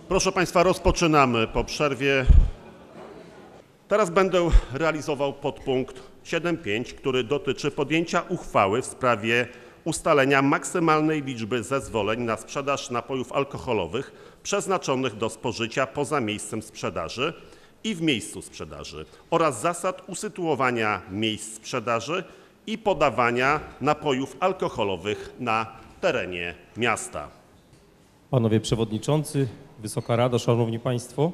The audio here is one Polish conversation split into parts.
Proszę Państwa, rozpoczynamy po przerwie. Teraz będę realizował podpunkt 7.5, który dotyczy podjęcia uchwały w sprawie ustalenia maksymalnej liczby zezwoleń na sprzedaż napojów alkoholowych przeznaczonych do spożycia poza miejscem sprzedaży i w miejscu sprzedaży oraz zasad usytuowania miejsc sprzedaży i podawania napojów alkoholowych na terenie miasta. Panowie Przewodniczący, Wysoka Rado, Szanowni Państwo,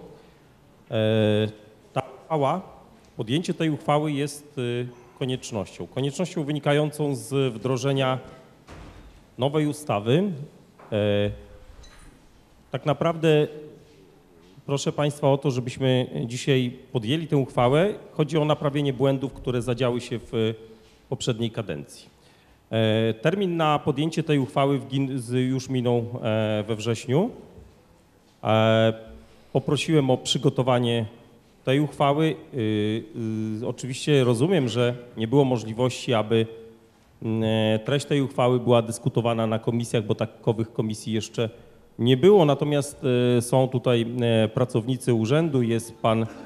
podjęcie tej uchwały jest koniecznością wynikającą z wdrożenia nowej ustawy. Tak naprawdę proszę Państwa o to, żebyśmy dzisiaj podjęli tę uchwałę. Chodzi o naprawienie błędów, które zadziały się w poprzedniej kadencji. Termin na podjęcie tej uchwały już minął we wrześniu. Poprosiłem o przygotowanie tej uchwały. Oczywiście rozumiem, że nie było możliwości, aby treść tej uchwały była dyskutowana na komisjach, bo takowych komisji jeszcze nie było. Natomiast są tutaj pracownicy urzędu, jest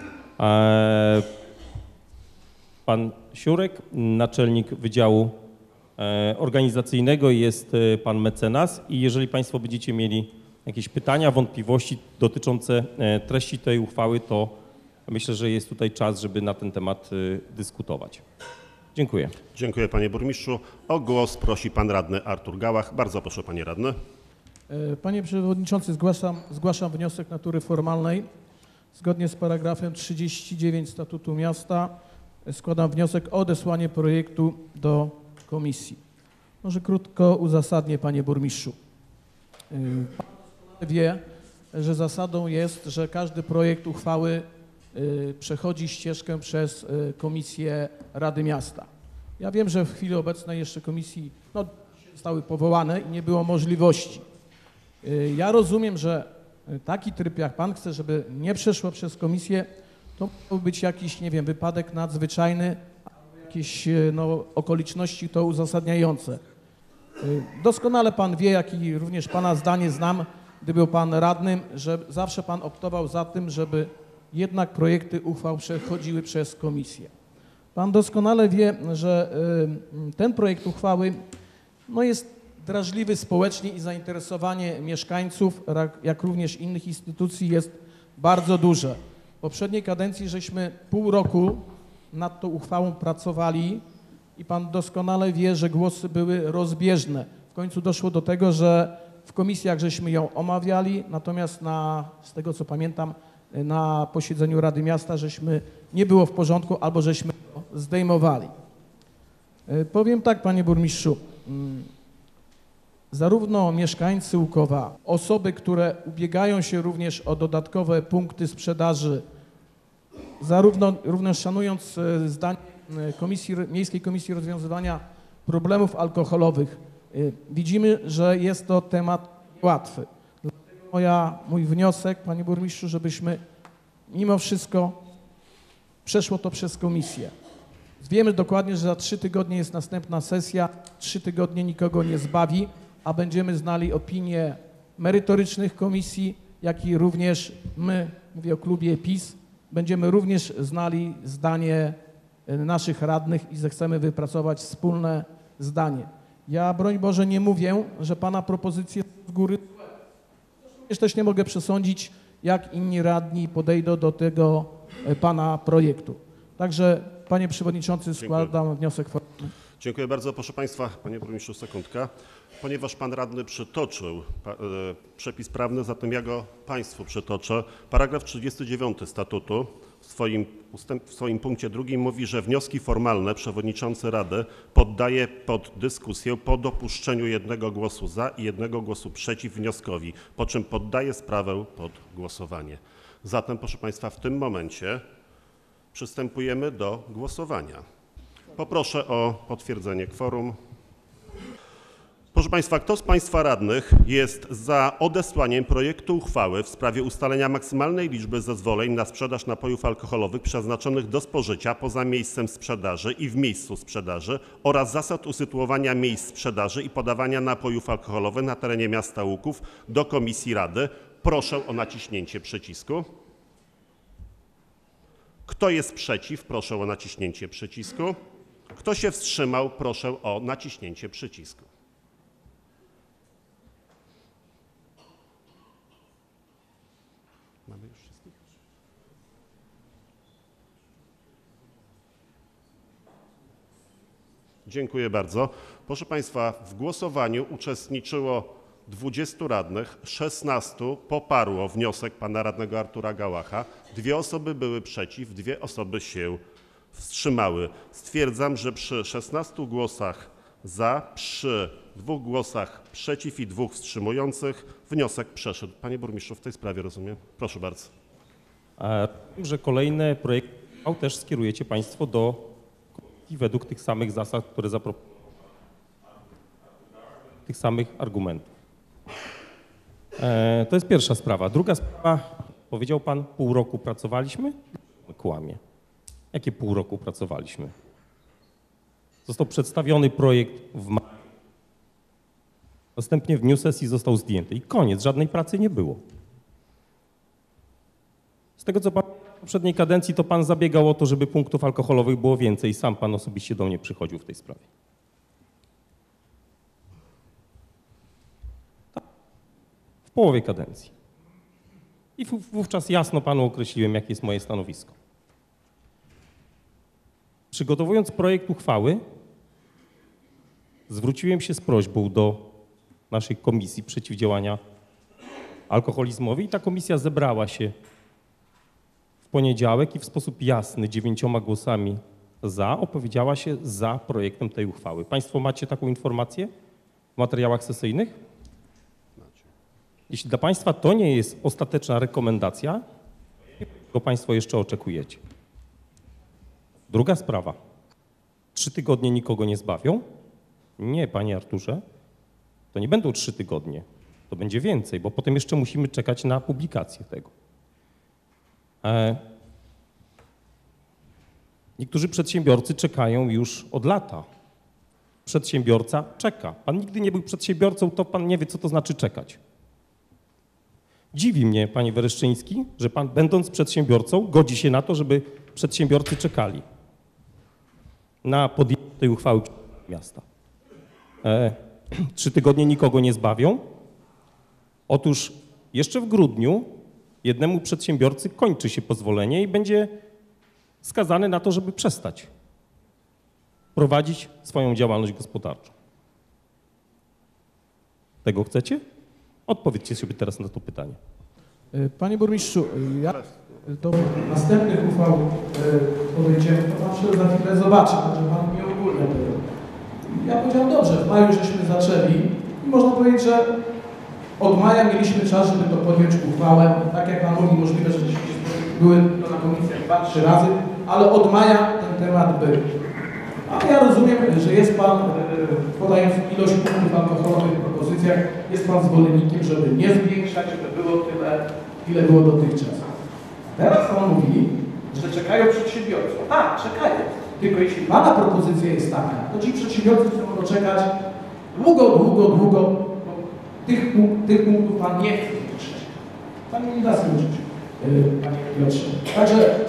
pan Siurek, naczelnik Wydziału Organizacyjnego, jest pan mecenas i jeżeli Państwo będziecie mieli jakieś pytania, wątpliwości dotyczące treści tej uchwały, to myślę, że jest tutaj czas, żeby na ten temat dyskutować. Dziękuję. Dziękuję Panie Burmistrzu. O głos prosi Pan Radny Artur Gałach. Bardzo proszę Panie Radny. Panie Przewodniczący, zgłaszam wniosek natury formalnej. Zgodnie z paragrafem 39 Statutu Miasta składam wniosek o odesłanie projektu do komisji. Może krótko uzasadnię, Panie Burmistrzu. Pan wie, że zasadą jest, że każdy projekt uchwały przechodzi ścieżkę przez Komisję Rady Miasta. Ja wiem, że w chwili obecnej jeszcze komisji zostały powołane i nie było możliwości. Ja rozumiem, że taki tryb, jak Pan chce, żeby nie przeszło przez komisję, to mógł być jakiś, nie wiem, wypadek nadzwyczajny, jakieś okoliczności to uzasadniające. Doskonale Pan wie, jak i również Pana zdanie znam, gdy był Pan radnym, że zawsze Pan optował za tym, żeby jednak projekty uchwał przechodziły przez komisję. Pan doskonale wie, że ten projekt uchwały jest drażliwy społecznie i zainteresowanie mieszkańców, jak również innych instytucji jest bardzo duże. W poprzedniej kadencji żeśmy pół roku nad tą uchwałą pracowali i Pan doskonale wie, że głosy były rozbieżne. W końcu doszło do tego, że w komisjach żeśmy ją omawiali, natomiast z tego co pamiętam, na posiedzeniu Rady Miasta żeśmy nie było w porządku albo żeśmy to zdejmowali. Powiem tak, Panie Burmistrzu, zarówno mieszkańcy Łukowa, osoby, które ubiegają się również o dodatkowe punkty sprzedaży, również szanując zdanie Miejskiej Komisji Rozwiązywania Problemów Alkoholowych, widzimy, że jest to temat łatwy. Dlatego mój wniosek, Panie Burmistrzu, żebyśmy mimo wszystko przeszło to przez komisję. Wiemy dokładnie, że za 3 tygodnie jest następna sesja, 3 tygodnie nikogo nie zbawi, a będziemy znali opinie merytorycznych komisji, jak i również my, mówię o klubie PiS, będziemy również znali zdanie naszych radnych i zechcemy wypracować wspólne zdanie. Ja, broń Boże, nie mówię, że Pana propozycje z góry. Też nie mogę przesądzić, jak inni radni podejdą do tego Pana projektu. Także, Panie Przewodniczący, składam wniosek formalny. Dziękuję bardzo. Proszę Państwa, Panie Burmistrzu, sekundka. Ponieważ Pan Radny przytoczył przepis prawny, zatem ja go Państwu przytoczę. Paragraf 39 statutu w swoim punkcie 2 mówi, że wnioski formalne Przewodniczący Rady poddaje pod dyskusję po dopuszczeniu 1 głosu za i 1 głosu przeciw wnioskowi, po czym poddaje sprawę pod głosowanie. Zatem, proszę Państwa, w tym momencie przystępujemy do głosowania. Poproszę o potwierdzenie kworum. Proszę Państwa, kto z Państwa radnych jest za odesłaniem projektu uchwały w sprawie ustalenia maksymalnej liczby zezwoleń na sprzedaż napojów alkoholowych przeznaczonych do spożycia poza miejscem sprzedaży i w miejscu sprzedaży oraz zasad usytuowania miejsc sprzedaży i podawania napojów alkoholowych na terenie miasta Łuków do Komisji Rady? proszę o naciśnięcie przycisku. Kto jest przeciw, proszę o naciśnięcie przycisku. Kto się wstrzymał, proszę o naciśnięcie przycisku. Mamy już wszystkich? Dziękuję bardzo. Proszę Państwa, w głosowaniu uczestniczyło 20 radnych, 16 poparło wniosek pana radnego Artura Gałacha, 2 osoby były przeciw, 2 osoby się wstrzymały. Stwierdzam, że przy 16 głosach za, przy 2 głosach przeciw i 2 wstrzymujących wniosek przeszedł. Panie burmistrzu, w tej sprawie rozumiem? Proszę bardzo. Że kolejne projekty też skierujecie Państwo do komisji według tych samych zasad, które zaproponowano, tych samych argumentów. To jest pierwsza sprawa. Druga sprawa, powiedział Pan, pół roku pracowaliśmy? Kłamie. Jakie pół roku pracowaliśmy? Został przedstawiony projekt w maju. Następnie w dniu sesji został zdjęty i koniec, żadnej pracy nie było. Z tego, co Pan w poprzedniej kadencji, to Pan zabiegał o to, żeby punktów alkoholowych było więcej. Sam Pan osobiście do mnie przychodził w tej sprawie. W połowie kadencji. I wówczas jasno Panu określiłem, jakie jest moje stanowisko. Przygotowując projekt uchwały, zwróciłem się z prośbą do naszej Komisji Przeciwdziałania Alkoholizmowi i ta komisja zebrała się w poniedziałek i w sposób jasny 9 głosami za opowiedziała się za projektem tej uchwały. Państwo macie taką informację w materiałach sesyjnych? Jeśli dla Państwa to nie jest ostateczna rekomendacja, to Państwo jeszcze oczekujecie. Druga sprawa. 3 tygodnie nikogo nie zbawią? Nie, Panie Arturze. To nie będą 3 tygodnie. To będzie więcej, bo potem jeszcze musimy czekać na publikację tego. Niektórzy przedsiębiorcy czekają już od lata. Przedsiębiorca czeka. Pan nigdy nie był przedsiębiorcą, to Pan nie wie, co to znaczy czekać. Dziwi mnie, Panie Wereszczyński, że Pan, będąc przedsiębiorcą, godzi się na to, żeby przedsiębiorcy czekali na podjęcie tej uchwały miasta. 3 tygodnie nikogo nie zbawią. Otóż jeszcze w grudniu jednemu przedsiębiorcy kończy się pozwolenie i będzie skazany na to, żeby przestać prowadzić swoją działalność gospodarczą. Tego chcecie? Odpowiedzcie sobie teraz na to pytanie. Panie burmistrzu, ja do następnych uchwał podejdziemy, to Pan się za chwilę zobaczy, także Pan mi ogólnie powiedział. Ja powiedziałem, dobrze, w maju żeśmy zaczęli i można powiedzieć, że od maja mieliśmy czas, żeby to podjąć uchwałę. Tak jak Pan mówi, możliwe, że były to na komisjach 2-3 razy, ale od maja ten temat był. A ja rozumiem, że jest Pan, podając ilość punktów alkoholowych w propozycjach, jest Pan zwolennikiem, żeby nie zwiększać, żeby było tyle, ile było dotychczas. Teraz Pan mówi, że czekają przedsiębiorcy. Tak, czekają. Tylko jeśli Pana propozycja jest taka, to ci przedsiębiorcy chcą poczekać długo. Tych punktów Pan nie chce zwiększać. Pan mi nie da skończyć, Panie Piotrze. Także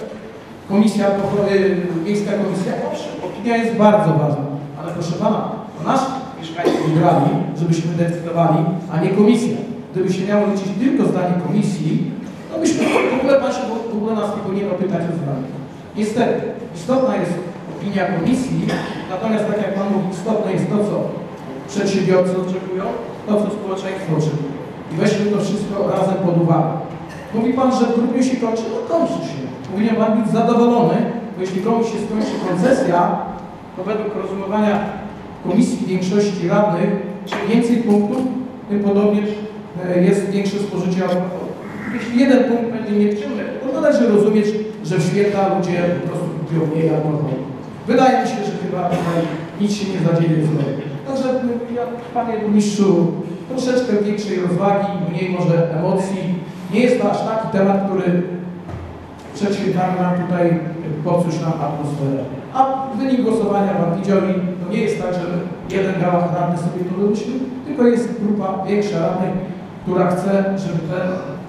Miejska Komisja, owszem, opinia jest bardzo ważna, ale proszę Pana, to nasi mieszkańcy wybrali, żebyśmy decydowali, a nie komisja. Gdyby się miało liczyć tylko zdanie komisji, to byśmy w ogóle Pan się w ogóle nas nie powinien opytać o zdanie. Niestety, istotna jest opinia komisji, natomiast tak jak Pan mówi, istotne jest to, co przedsiębiorcy oczekują, to, co społeczeństwo oczekuje. I weźmy to wszystko razem pod uwagę. Mówi Pan, że w grudniu się kończy, no kończy się. Powinien Pan być zadowolony, bo jeśli komuś się skończy koncesja, to według rozumowania komisji większości radnych, czym więcej punktów, tym podobnie jest większe spożycie alkoholu. Jeśli jeden punkt będzie niekczynny, to należy rozumieć, że w święta ludzie po prostu kupują mniej alkoholu. Wydaje mi się, że chyba tutaj nic się nie zadzieje złego. Także ja, Panie Burmistrzu, troszeczkę większej rozwagi, mniej może emocji. Nie jest to aż taki temat, który przed świętami nam tutaj popsuć nam atmosferę. A wynik głosowania Pan widział i to nie jest tak, że jeden radny sobie to wymyślił, tylko jest grupa większa radnych, która chce, żeby ten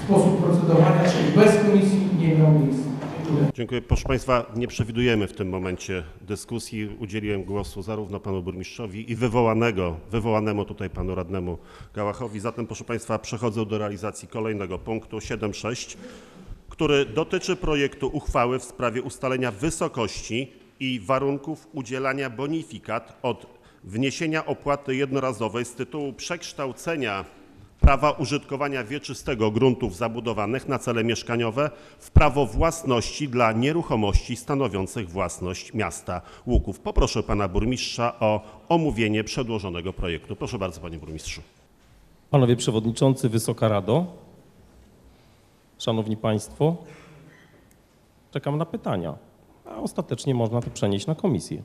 sposób procedowania, czyli bez komisji, nie miał miejsca. Dziękuję. Dziękuję. Proszę Państwa, nie przewidujemy w tym momencie dyskusji. Udzieliłem głosu zarówno panu burmistrzowi i wywołanemu tutaj panu radnemu Gałachowi. Zatem, proszę Państwa, przechodzę do realizacji kolejnego punktu 7.6, który dotyczy projektu uchwały w sprawie ustalenia wysokości i warunków udzielania bonifikat od wniesienia opłaty jednorazowej z tytułu przekształcenia prawa użytkowania wieczystego gruntów zabudowanych na cele mieszkaniowe w prawo własności dla nieruchomości stanowiących własność miasta Łuków. Poproszę pana burmistrza o omówienie przedłożonego projektu. Proszę bardzo, panie burmistrzu. Panowie Przewodniczący, Wysoka Rado, Szanowni Państwo, czekam na pytania, a ostatecznie można to przenieść na komisję.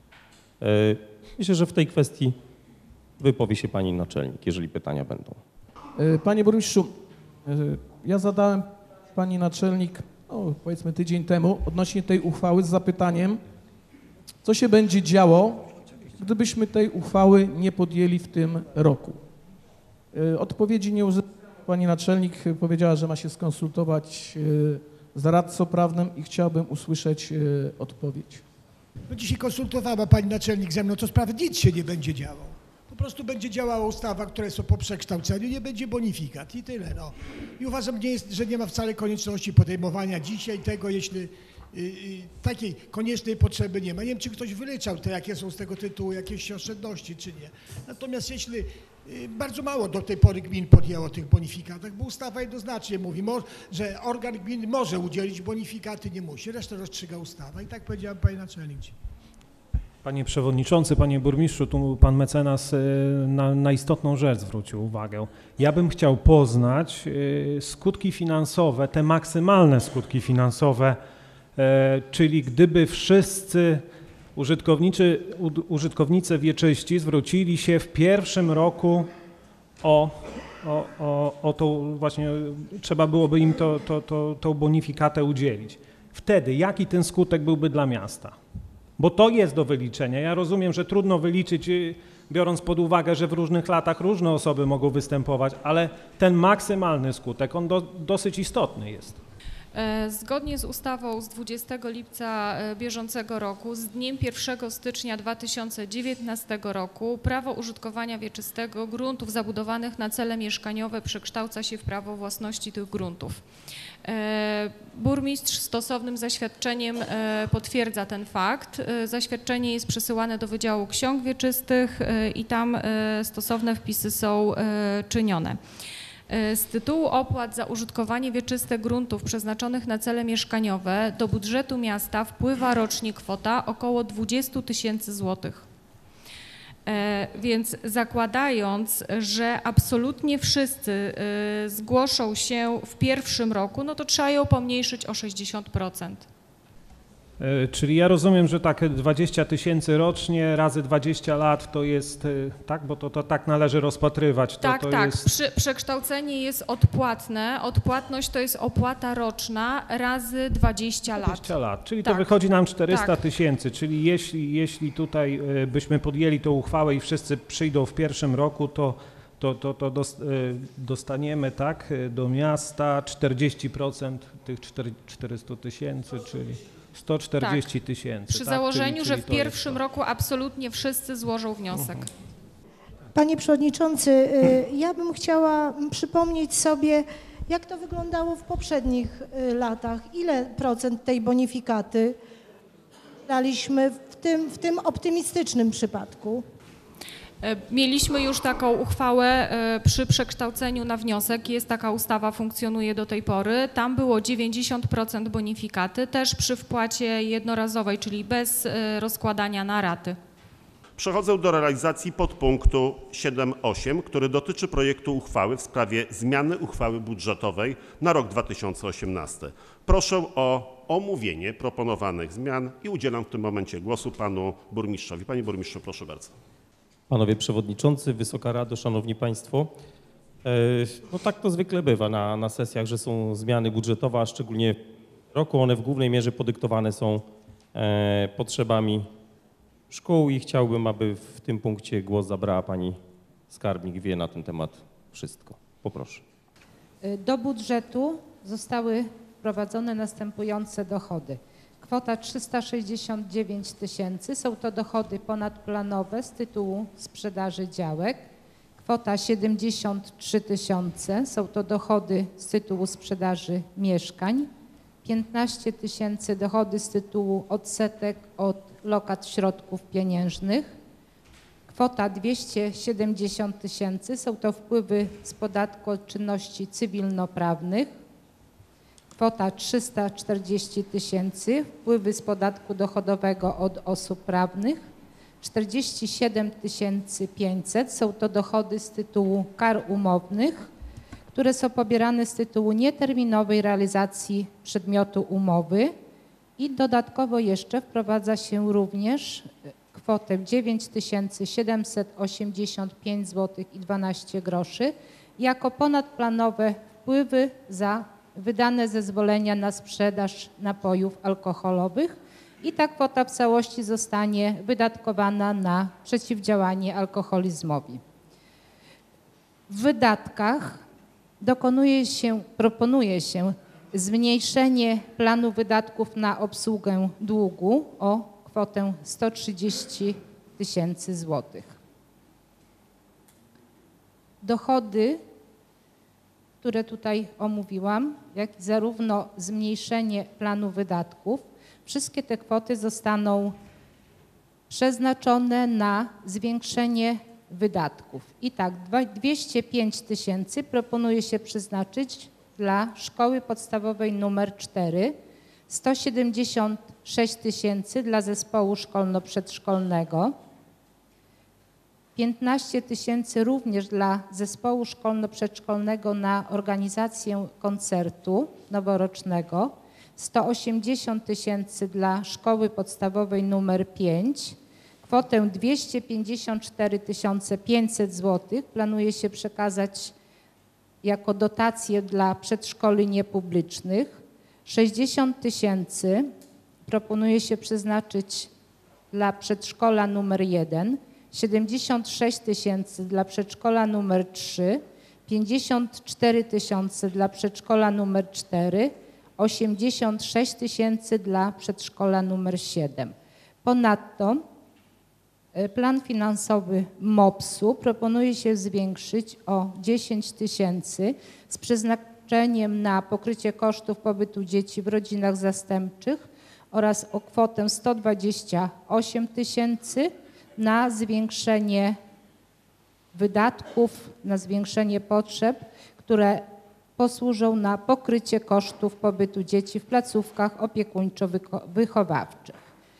Myślę, że w tej kwestii wypowie się pani naczelnik, jeżeli pytania będą. Panie burmistrzu, ja zadałem pani naczelnik, powiedzmy tydzień temu, odnośnie tej uchwały z zapytaniem, co się będzie działo, gdybyśmy tej uchwały nie podjęli w tym roku. Odpowiedzi nie uzyskałem. Pani naczelnik powiedziała, że ma się skonsultować z radcą prawnym i chciałbym usłyszeć odpowiedź. No dzisiaj konsultowała pani naczelnik ze mną, co sprawy nic się nie będzie działo. Po prostu będzie działała ustawa, która jest po przekształceniu, nie będzie bonifikat i tyle. No. I uważam, że nie ma wcale konieczności podejmowania dzisiaj tego, jeśli takiej koniecznej potrzeby nie ma. Nie wiem, czy ktoś wyleczał te, jakie są z tego tytułu jakieś oszczędności, czy nie. Natomiast jeśli bardzo mało do tej pory gmin podjęło tych bonifikatach, bo ustawa jednoznacznie mówi, że organ gminy może udzielić bonifikaty, nie musi. Resztę rozstrzyga ustawa. I tak powiedziałem pani naczelnik. Panie Przewodniczący, Panie Burmistrzu, tu Pan Mecenas na istotną rzecz zwrócił uwagę. Ja bym chciał poznać skutki finansowe, te maksymalne skutki finansowe, czyli gdyby wszyscy użytkownicy wieczyści zwrócili się w pierwszym roku o tą właśnie, trzeba byłoby im tą bonifikatę udzielić. Wtedy jaki ten skutek byłby dla miasta? Bo to jest do wyliczenia. Ja rozumiem, że trudno wyliczyć, biorąc pod uwagę, że w różnych latach różne osoby mogą występować, ale ten maksymalny skutek, on dosyć istotny jest. Zgodnie z ustawą z 20 lipca bieżącego roku, z dniem 1 stycznia 2019 roku prawo użytkowania wieczystego gruntów zabudowanych na cele mieszkaniowe przekształca się w prawo własności tych gruntów. Burmistrz stosownym zaświadczeniem potwierdza ten fakt. Zaświadczenie jest przesyłane do Wydziału Ksiąg Wieczystych i tam stosowne wpisy są czynione. Z tytułu opłat za użytkowanie wieczyste gruntów przeznaczonych na cele mieszkaniowe do budżetu miasta wpływa rocznie kwota około 20 000 złotych. Więc zakładając, że absolutnie wszyscy zgłoszą się w pierwszym roku, no to trzeba ją pomniejszyć o 60%. Czyli ja rozumiem, że takie 20 000 rocznie razy 20 lat to jest, tak, bo to tak należy rozpatrywać. Tak. Jest... Przekształcenie jest odpłatne. Odpłatność to jest opłata roczna razy 20 lat. 20 lat, czyli tak. To wychodzi nam 400 tak. 000, czyli jeśli tutaj byśmy podjęli tą uchwałę i wszyscy przyjdą w pierwszym roku, to dostaniemy tak do miasta 40% tych 400 000, czyli 140 000. Przy założeniu, że w pierwszym roku absolutnie wszyscy złożą wniosek. Panie Przewodniczący, ja bym chciała przypomnieć sobie, jak to wyglądało w poprzednich latach. Ile procent tej bonifikaty daliśmy w tym optymistycznym przypadku? Mieliśmy już taką uchwałę przy przekształceniu na wniosek, jest taka ustawa, funkcjonuje do tej pory. Tam było 90% bonifikaty, też przy wpłacie jednorazowej, czyli bez rozkładania na raty. Przechodzę do realizacji podpunktu 7.8, który dotyczy projektu uchwały w sprawie zmiany uchwały budżetowej na rok 2018. Proszę o omówienie proponowanych zmian i udzielam w tym momencie głosu panu burmistrzowi. Panie burmistrzu, proszę bardzo. Panowie Przewodniczący, Wysoka Rado, Szanowni Państwo. No tak to zwykle bywa na sesjach, że są zmiany budżetowe, a szczególnie w roku one w głównej mierze podyktowane są potrzebami szkół i chciałbym, aby w tym punkcie głos zabrała pani skarbnik, wie na ten temat wszystko. Poproszę. Do budżetu zostały wprowadzone następujące dochody. Kwota 369 tysięcy, są to dochody ponadplanowe z tytułu sprzedaży działek. Kwota 73 tysiące, są to dochody z tytułu sprzedaży mieszkań. 15 tysięcy dochody z tytułu odsetek od lokat środków pieniężnych. Kwota 270 tysięcy, są to wpływy z podatku od czynności cywilnoprawnych. Kwota 340 tysięcy, wpływy z podatku dochodowego od osób prawnych. 47 500, są to dochody z tytułu kar umownych, które są pobierane z tytułu nieterminowej realizacji przedmiotu umowy i dodatkowo jeszcze wprowadza się również kwotę 9 785 zł i 12 groszy jako ponadplanowe wpływy za wydane zezwolenia na sprzedaż napojów alkoholowych i ta kwota w całości zostanie wydatkowana na przeciwdziałanie alkoholizmowi. W wydatkach proponuje się zmniejszenie planu wydatków na obsługę długu o kwotę 130 tysięcy złotych. Dochody, które tutaj omówiłam, jak i zarówno zmniejszenie planu wydatków, wszystkie te kwoty zostaną przeznaczone na zwiększenie wydatków. I tak, 205 tysięcy proponuje się przeznaczyć dla szkoły podstawowej nr 4, 176 tysięcy dla zespołu szkolno-przedszkolnego, 15 tysięcy również dla zespołu szkolno-przedszkolnego na organizację koncertu noworocznego, 180 tysięcy dla szkoły podstawowej nr 5, kwotę 254 500 zł planuje się przekazać jako dotacje dla przedszkoli niepublicznych, 60 tysięcy proponuje się przeznaczyć dla przedszkola nr 1, 76 tysięcy dla przedszkola nr 3, 54 tysiące dla przedszkola nr 4, 86 tysięcy dla przedszkola nr 7. Ponadto plan finansowy MOPS-u proponuje się zwiększyć o 10 tysięcy z przeznaczeniem na pokrycie kosztów pobytu dzieci w rodzinach zastępczych oraz o kwotę 128 tysięcy na zwiększenie wydatków, na zwiększenie potrzeb, które posłużą na pokrycie kosztów pobytu dzieci w placówkach opiekuńczo-wychowawczych.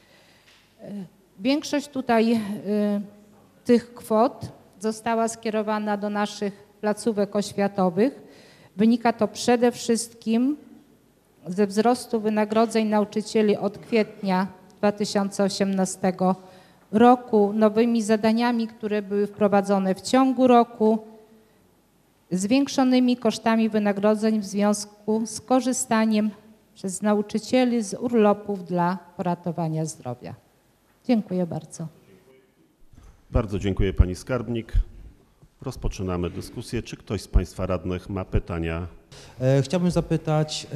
Większość tutaj tych kwot została skierowana do naszych placówek oświatowych. Wynika to przede wszystkim ze wzrostu wynagrodzeń nauczycieli od kwietnia 2018 roku, nowymi zadaniami, które były wprowadzone w ciągu roku, zwiększonymi kosztami wynagrodzeń w związku z korzystaniem przez nauczycieli z urlopów dla poratowania zdrowia. Dziękuję bardzo. Bardzo dziękuję pani skarbnik. Rozpoczynamy dyskusję. Czy ktoś z państwa radnych ma pytania? Chciałbym zapytać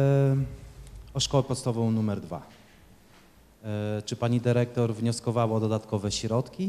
o szkołę podstawową numer 2. Czy pani dyrektor wnioskowała o dodatkowe środki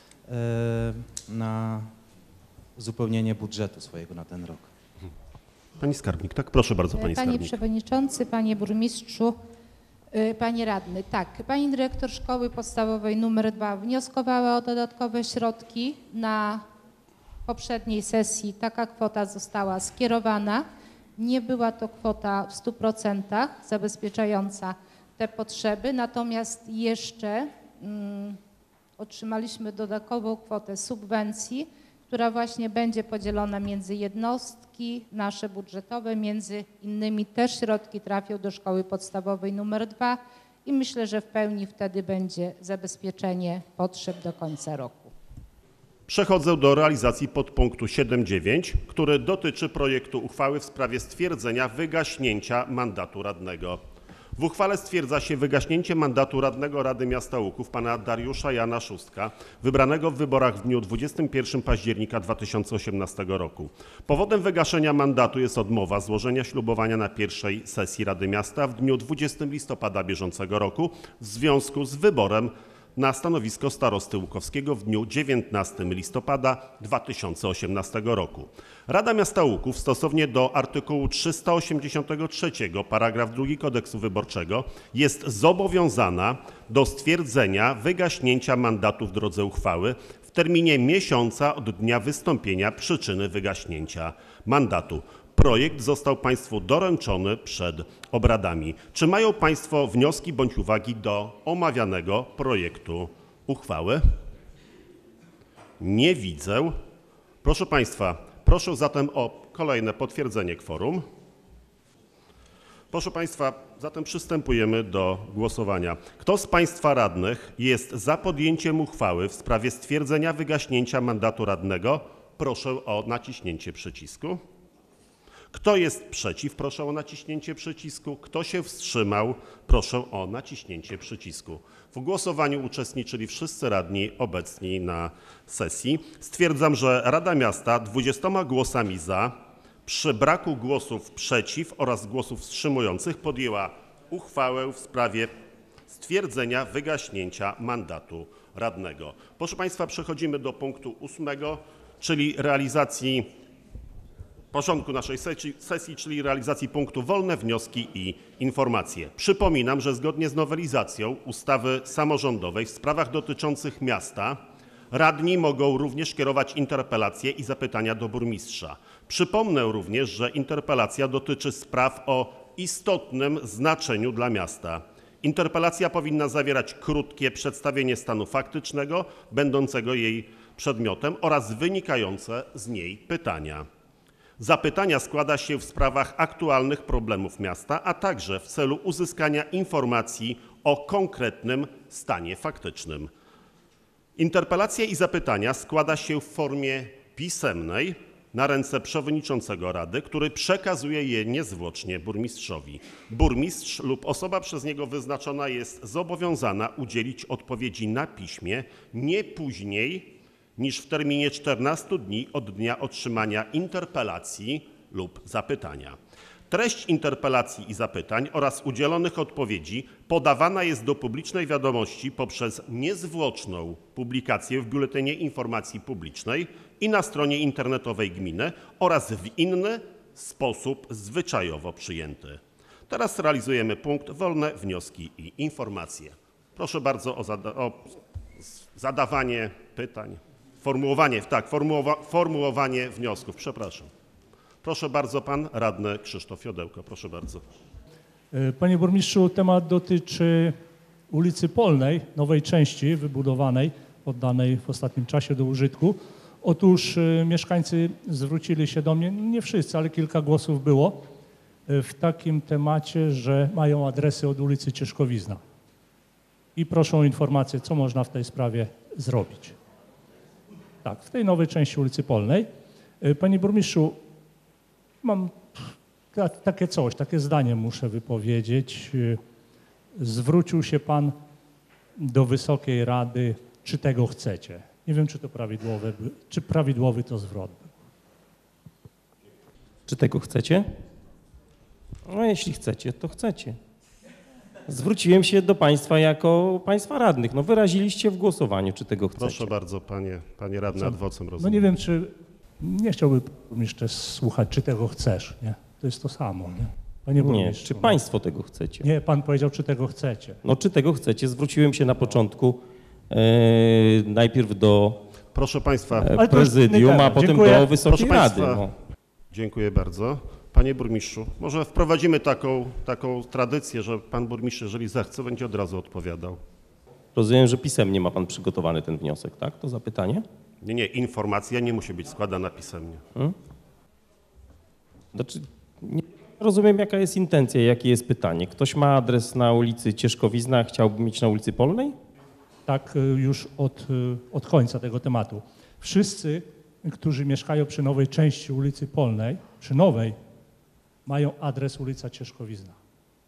na uzupełnienie budżetu swojego na ten rok? Pani skarbnik, tak? Proszę bardzo, pani skarbnik. Panie przewodniczący, panie burmistrzu, panie radny, tak, pani dyrektor szkoły podstawowej nr 2 wnioskowała o dodatkowe środki na poprzedniej sesji. Taka kwota została skierowana. Nie była to kwota w 100% zabezpieczająca te potrzeby, natomiast jeszcze otrzymaliśmy dodatkową kwotę subwencji, która właśnie będzie podzielona między jednostki nasze budżetowe, między innymi też środki trafią do szkoły podstawowej nr 2 i myślę, że w pełni wtedy będzie zabezpieczenie potrzeb do końca roku. Przechodzę do realizacji podpunktu 7.9, który dotyczy projektu uchwały w sprawie stwierdzenia wygaśnięcia mandatu radnego. W uchwale stwierdza się wygaśnięcie mandatu radnego Rady Miasta Łuków pana Dariusza Jana Szóstka, wybranego w wyborach w dniu 21 października 2018 roku. Powodem wygaszenia mandatu jest odmowa złożenia ślubowania na pierwszej sesji Rady Miasta w dniu 20 listopada bieżącego roku w związku z wyborem na stanowisko starosty łukowskiego w dniu 19 listopada 2018 roku. Rada Miasta Łuków stosownie do artykułu 383 paragraf 2 Kodeksu Wyborczego jest zobowiązana do stwierdzenia wygaśnięcia mandatu w drodze uchwały w terminie miesiąca od dnia wystąpienia przyczyny wygaśnięcia mandatu. Projekt został Państwu doręczony przed obradami. Czy mają Państwo wnioski bądź uwagi do omawianego projektu uchwały? Nie widzę. Proszę Państwa, proszę zatem o kolejne potwierdzenie kworum. Proszę Państwa, zatem przystępujemy do głosowania. Kto z Państwa radnych jest za podjęciem uchwały w sprawie stwierdzenia wygaśnięcia mandatu radnego? Proszę o naciśnięcie przycisku. Kto jest przeciw? Proszę o naciśnięcie przycisku. Kto się wstrzymał? Proszę o naciśnięcie przycisku. W głosowaniu uczestniczyli wszyscy radni obecni na sesji. Stwierdzam, że Rada Miasta 20 głosami za, przy braku głosów przeciw oraz głosów wstrzymujących podjęła uchwałę w sprawie stwierdzenia wygaśnięcia mandatu radnego. Proszę Państwa, przechodzimy do punktu 8, czyli realizacji porządku naszej sesji, czyli realizacji punktu wolne wnioski i informacje. Przypominam, że zgodnie z nowelizacją ustawy samorządowej w sprawach dotyczących miasta radni mogą również kierować interpelacje i zapytania do burmistrza. Przypomnę również, że interpelacja dotyczy spraw o istotnym znaczeniu dla miasta. Interpelacja powinna zawierać krótkie przedstawienie stanu faktycznego, będącego jej przedmiotem oraz wynikające z niej pytania. Zapytania składa się w sprawach aktualnych problemów miasta, a także w celu uzyskania informacji o konkretnym stanie faktycznym. Interpelacje i zapytania składa się w formie pisemnej na ręce przewodniczącego Rady, który przekazuje je niezwłocznie burmistrzowi. Burmistrz lub osoba przez niego wyznaczona jest zobowiązana udzielić odpowiedzi na piśmie nie później niż w terminie 14 dni od dnia otrzymania interpelacji lub zapytania. Treść interpelacji i zapytań oraz udzielonych odpowiedzi podawana jest do publicznej wiadomości poprzez niezwłoczną publikację w Biuletynie Informacji Publicznej i na stronie internetowej gminy oraz w inny sposób zwyczajowo przyjęty. Teraz realizujemy punkt wolne wnioski i informacje. Proszę bardzo o zadawanie pytań. Formułowanie wniosków, przepraszam. Proszę bardzo, pan radny Krzysztof Jodełko, proszę bardzo. Panie burmistrzu, temat dotyczy ulicy Polnej, nowej części wybudowanej, oddanej w ostatnim czasie do użytku. Otóż mieszkańcy zwrócili się do mnie, nie wszyscy, ale kilka głosów było, w takim temacie, że mają adresy od ulicy Cieszkowizna i proszą o informację, co można w tej sprawie zrobić. Tak, w tej nowej części ulicy Polnej. Panie burmistrzu, mam takie zdanie muszę wypowiedzieć. Zwrócił się pan do Wysokiej Rady, czy tego chcecie. Nie wiem, czy prawidłowy to zwrot był. Czy tego chcecie? No jeśli chcecie, to chcecie. Zwróciłem się do Państwa jako Państwa radnych. No wyraziliście w głosowaniu, czy tego chcecie. Proszę bardzo, panie radny, ad vocem No rozumiem. nie wiem, czy nie chciałbym jeszcze słuchać, czy tego chcesz, nie? To jest to samo, nie? Panie Nie, burmistrzu. czy Państwo tego chcecie? Nie, pan powiedział, czy tego chcecie. No czy tego chcecie? Zwróciłem się na początku najpierw do Proszę państwa, Ale to już inny prezydium, a temat. potem Dziękuję. do Wysokiej Proszę Rady. państwa. No. dziękuję bardzo. Panie burmistrzu, może wprowadzimy taką tradycję, że pan burmistrz, jeżeli zechce, będzie od razu odpowiadał. Rozumiem, że pisemnie ma pan przygotowany ten wniosek, tak? To zapytanie? Nie, informacja nie musi być składana pisemnie. Znaczy, nie rozumiem, jaka jest intencja, jakie jest pytanie. Ktoś ma adres na ulicy Cieszkowizna, a chciałby mieć na ulicy Polnej? Tak już od końca tego tematu. Wszyscy, którzy mieszkają przy nowej części ulicy Polnej, przy nowej, mają adres ulica Cieszkowizna.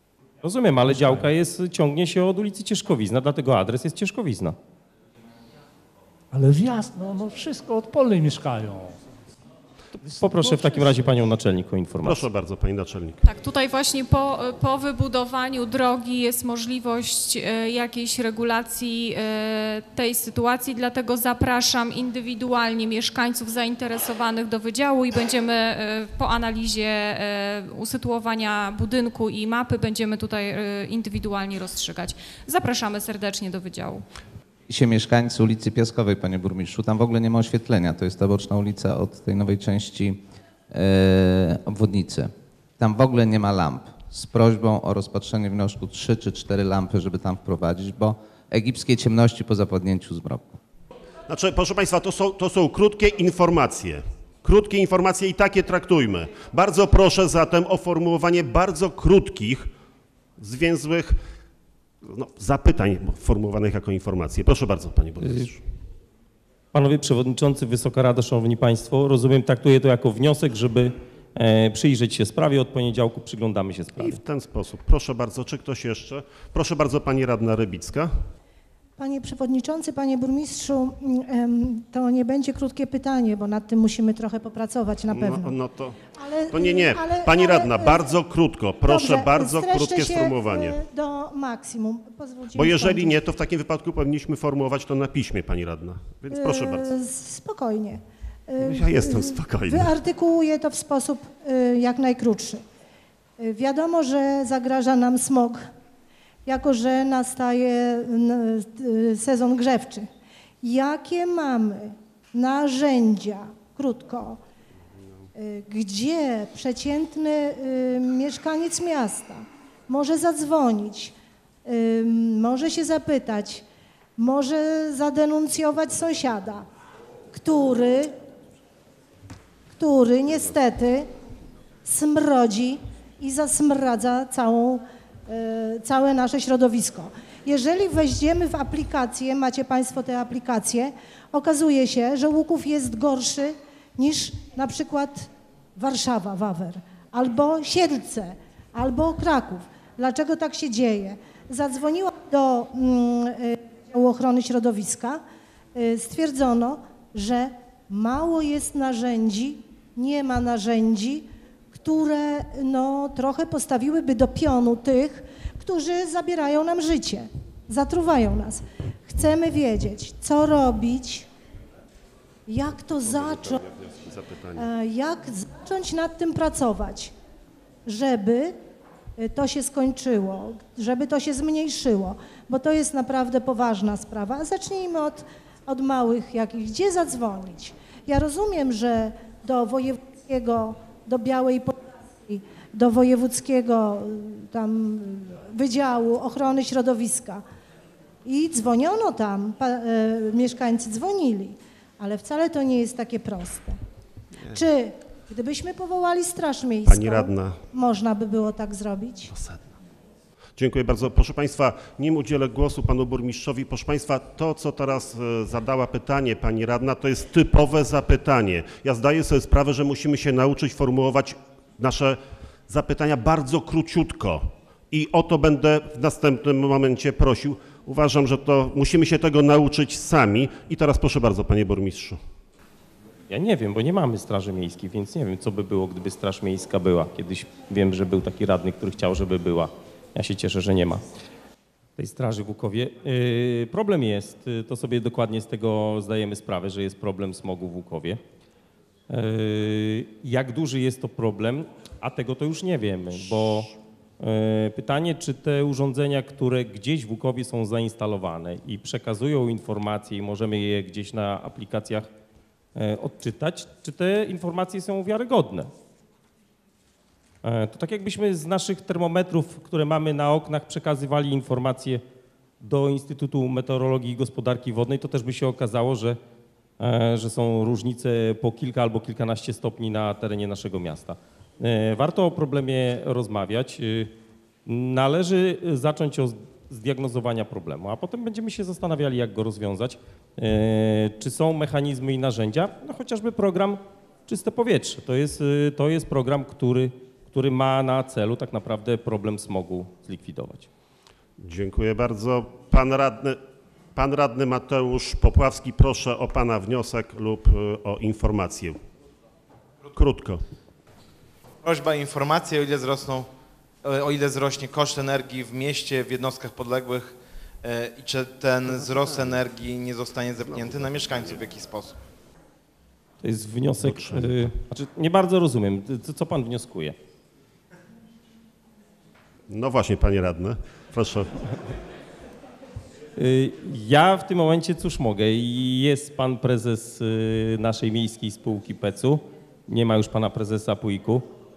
Rozumiem, ale działka ciągnie się od ulicy Cieszkowizna, dlatego adres jest Cieszkowizna. Ale wjazd, no wszystko od Polnej mieszkają. Poproszę w takim razie panią naczelnik o informację. Proszę bardzo, pani naczelnik. Tak, tutaj właśnie po wybudowaniu drogi jest możliwość jakiejś regulacji tej sytuacji, dlatego zapraszam indywidualnie mieszkańców zainteresowanych do wydziału i będziemy po analizie usytuowania budynku i mapy będziemy tutaj indywidualnie rozstrzygać. Zapraszamy serdecznie do wydziału. Się mieszkańcy ulicy Piaskowej, panie burmistrzu, tam w ogóle nie ma oświetlenia, to jest ta boczna ulica od tej nowej części obwodnicy. Tam w ogóle nie ma lamp. Z prośbą o rozpatrzenie wniosku 3 czy 4 lampy, żeby tam wprowadzić, bo egipskie ciemności po zapadnięciu zmroku. Znaczy, proszę państwa, to są krótkie informacje. Krótkie informacje i takie traktujmy. Bardzo proszę zatem o formułowanie bardzo krótkich, zwięzłych zapytań formułowanych jako informacje. Proszę bardzo, panie burmistrzu. Panowie przewodniczący, Wysoka Rado, szanowni państwo, rozumiem, traktuję to jako wniosek, żeby przyjrzeć się sprawie. Od poniedziałku przyglądamy się sprawie. I w ten sposób. Proszę bardzo, czy ktoś jeszcze? Proszę bardzo, pani radna Rybicka. Panie przewodniczący, panie burmistrzu, to nie będzie krótkie pytanie, bo nad tym musimy trochę popracować na pewno. To nie. Pani radna, bardzo krótko. Proszę, dobrze, bardzo krótkie się sformułowanie. Do maksimum. Pozwólcie Bo mi jeżeli skończyć. nie, to w takim wypadku powinniśmy formułować to na piśmie, pani radna. Więc proszę bardzo. Spokojnie. Ja jestem spokojny. Wyartykułuję to w sposób jak najkrótszy. Wiadomo, że zagraża nam smog, jako że nastaje sezon grzewczy. Jakie mamy narzędzia, krótko, gdzie przeciętny mieszkaniec miasta może zadzwonić, może się zapytać, może zadenuncjować sąsiada, który niestety smrodzi i zasmradza całe nasze środowisko. Jeżeli weźmiemy w aplikację, macie państwo te aplikacje, okazuje się, że Łuków jest gorszy niż na przykład Warszawa, Wawer, albo Siedlce, albo Kraków. Dlaczego tak się dzieje? Zadzwoniłam do Wydziału Ochrony Środowiska, stwierdzono, że mało jest narzędzi, nie ma narzędzi, które trochę postawiłyby do pionu tych, którzy zabierają nam życie, zatruwają nas. Chcemy wiedzieć, co robić, jak to zacząć, nad tym pracować, żeby to się skończyło, żeby to się zmniejszyło, bo to jest naprawdę poważna sprawa. Zacznijmy od małych jakich, gdzie zadzwonić. Ja rozumiem, że do wojewódzkiego, do Białej Podlaskiej, do wojewódzkiego tam Wydziału Ochrony Środowiska i dzwoniono tam, mieszkańcy dzwonili, ale wcale to nie jest takie proste. Nie. Czy gdybyśmy powołali Straż Miejską, pani radna, można by było tak zrobić? Dziękuję bardzo. Proszę państwa, nim udzielę głosu panu burmistrzowi, proszę państwa, to co teraz zadała pytanie pani radna, to jest typowe zapytanie. Ja zdaję sobie sprawę, że musimy się nauczyć formułować nasze zapytania bardzo króciutko i o to będę w następnym momencie prosił. Uważam, że to musimy się tego nauczyć sami. I teraz proszę bardzo, panie burmistrzu. Ja nie wiem, bo nie mamy Straży Miejskiej, więc nie wiem, co by było, gdyby Straż Miejska była. Kiedyś wiem, że był taki radny, który chciał, żeby była. Ja się cieszę, że nie ma tej straży w Łukowie. Problem jest, to sobie dokładnie z tego zdajemy sprawę, że jest problem smogu w Łukowie. Jak duży jest to problem, a tego to już nie wiemy, bo pytanie, czy te urządzenia, które gdzieś w Łukowie są zainstalowane i przekazują informacje i możemy je gdzieś na aplikacjach odczytać, czy te informacje są wiarygodne. To tak jakbyśmy z naszych termometrów, które mamy na oknach, przekazywali informacje do Instytutu Meteorologii i Gospodarki Wodnej, to też by się okazało, że są różnice po kilka albo kilkanaście stopni na terenie naszego miasta. Warto o problemie rozmawiać. Należy zacząć od zdiagnozowania problemu, a potem będziemy się zastanawiali, jak go rozwiązać. Czy są mechanizmy i narzędzia? No chociażby program Czyste Powietrze. To jest program, który który ma na celu tak naprawdę problem smogu zlikwidować. Dziękuję bardzo. Pan radny Mateusz Popławski, proszę o pana wniosek lub o informację. Krótko. Prośba o informację, o ile wzrośnie koszt energii w mieście, w jednostkach podległych i czy ten wzrost energii nie zostanie zepchnięty na mieszkańców w jakiś sposób. To jest wniosek, znaczy nie bardzo rozumiem, co pan wnioskuje? No właśnie, panie radny, proszę. Ja w tym momencie cóż mogę, jest pan prezes naszej miejskiej spółki PEC-u, nie ma już pana prezesa PUIK-u.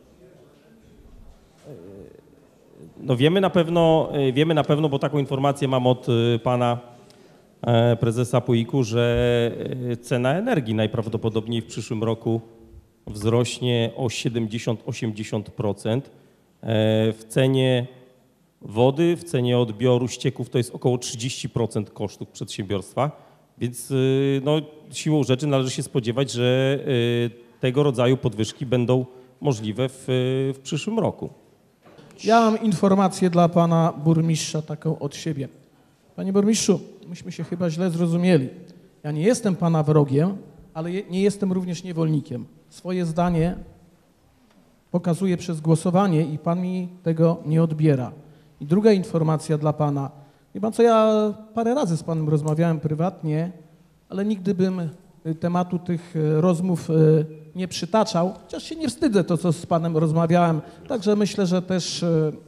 No wiemy na pewno, bo taką informację mam od pana prezesa PUIK-u, że cena energii najprawdopodobniej w przyszłym roku wzrośnie o 70-80%. W cenie wody, w cenie odbioru ścieków to jest około 30% kosztów przedsiębiorstwa, więc no, siłą rzeczy należy się spodziewać, że tego rodzaju podwyżki będą możliwe w przyszłym roku. Ja mam informację dla pana burmistrza taką od siebie. Panie burmistrzu, myśmy się chyba źle zrozumieli. Ja nie jestem pana wrogiem, ale nie jestem również niewolnikiem. Swoje zdanie pokazuję przez głosowanie i pan mi tego nie odbiera. I druga informacja dla pana. Wie pan co, ja parę razy z panem rozmawiałem prywatnie, ale nigdy bym tematu tych rozmów nie przytaczał, chociaż się nie wstydzę to, co z panem rozmawiałem. Także myślę, że też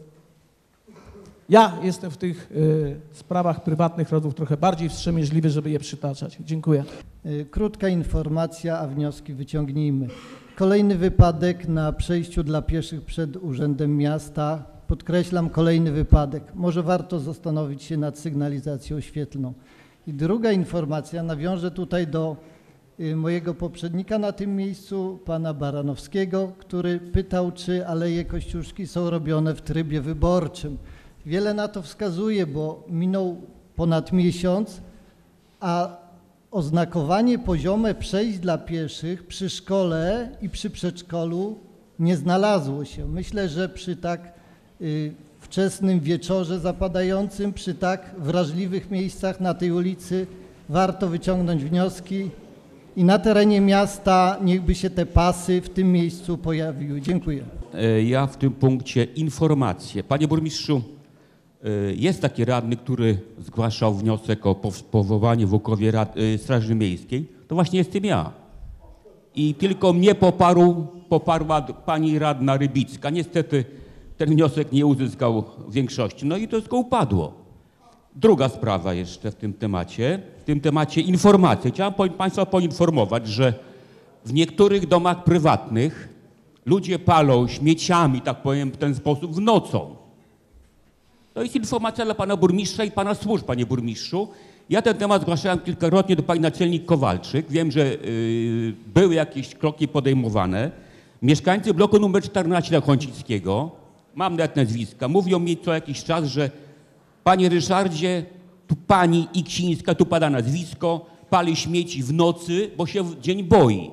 ja jestem w tych sprawach prywatnych rozmów trochę bardziej wstrzemięźliwy, żeby je przytaczać. Dziękuję. Krótka informacja, a wnioski wyciągnijmy. Kolejny wypadek na przejściu dla pieszych przed Urzędem Miasta. Podkreślam, kolejny wypadek. Może warto zastanowić się nad sygnalizacją świetlną. I druga informacja, nawiążę tutaj do mojego poprzednika na tym miejscu, pana Baranowskiego, który pytał, czy Aleje Kościuszki są robione w trybie wyborczym. Wiele na to wskazuje, bo minął ponad miesiąc, a oznakowanie poziome przejść dla pieszych przy szkole i przy przedszkolu nie znalazło się. Myślę, że przy tak wczesnym wieczorze zapadającym, przy tak wrażliwych miejscach na tej ulicy warto wyciągnąć wnioski i na terenie miasta niechby się te pasy w tym miejscu pojawiły. Dziękuję. Ja w tym punkcie informację. Panie burmistrzu, jest taki radny, który zgłaszał wniosek o powołanie w Łukowie Straży Miejskiej. To właśnie jestem ja. I tylko mnie poparła pani radna Rybicka. Niestety ten wniosek nie uzyskał większości. No i to wszystko upadło. Druga sprawa jeszcze w tym temacie informacje. Chciałem państwa poinformować, że w niektórych domach prywatnych ludzie palą śmieciami, tak powiem, w ten sposób w nocą. To jest informacja dla pana burmistrza i pana służb, panie burmistrzu. Ja ten temat zgłaszałem kilkakrotnie do pani naczelnik Kowalczyk. Wiem, że były jakieś kroki podejmowane. Mieszkańcy bloku nr 14 na Chącickiego, mam nawet nazwiska, mówią mi co jakiś czas, że panie Ryszardzie, tu pani Iksińska, tu pada nazwisko, pali śmieci w nocy, bo się w dzień boi.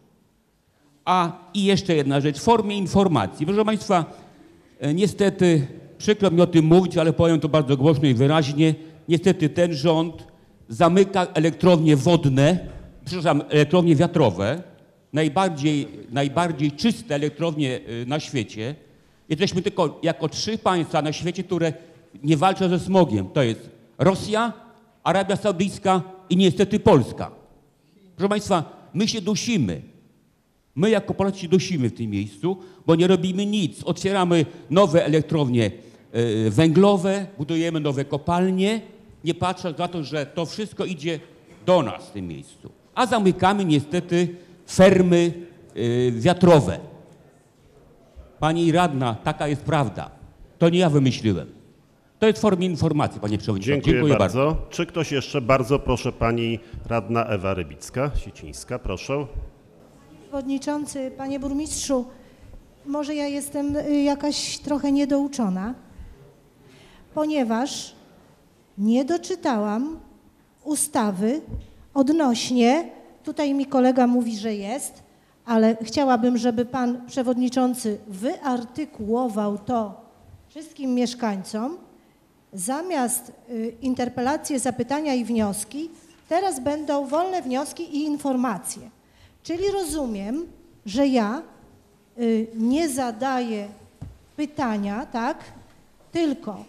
I jeszcze jedna rzecz, w formie informacji. Proszę państwa, niestety, przykro mi o tym mówić, ale powiem to bardzo głośno i wyraźnie, niestety ten rząd zamyka elektrownie wodne, elektrownie wiatrowe, najbardziej czyste elektrownie na świecie. Jesteśmy tylko jako 3 państwa na świecie, które nie walczą ze smogiem. To jest Rosja, Arabia Saudyjska i niestety Polska. Proszę państwa, my się dusimy. My jako Polacy się dusimy w tym miejscu, bo nie robimy nic. Otwieramy nowe elektrownie węglowe, budujemy nowe kopalnie, nie patrząc na to, że to wszystko idzie do nas w tym miejscu. A zamykamy niestety fermy wiatrowe. Pani radna, taka jest prawda. To nie ja wymyśliłem. To jest w formie informacji, panie przewodniczący. Dziękuję bardzo. Czy ktoś jeszcze? Bardzo proszę, pani radna Ewa Rybicka-Sicińska, proszę. Przewodniczący, panie burmistrzu, może ja jestem jakaś trochę niedouczona, ponieważ nie doczytałam ustawy odnośnie, tutaj mi kolega mówi, że jest, ale chciałabym, żeby pan przewodniczący wyartykułował to wszystkim mieszkańcom. Zamiast interpelacje, zapytania i wnioski, teraz będą wolne wnioski i informacje. Czyli rozumiem, że ja nie zadaję pytania, tak, tylko